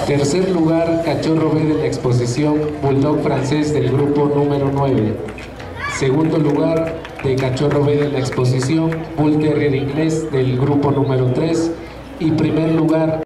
Tercer lugar, Cachorro B de la exposición, Bulldog francés del grupo número 9. Segundo lugar, de Cachorro B de la exposición, Bull Terrier inglés del grupo número 3. Y primer lugar,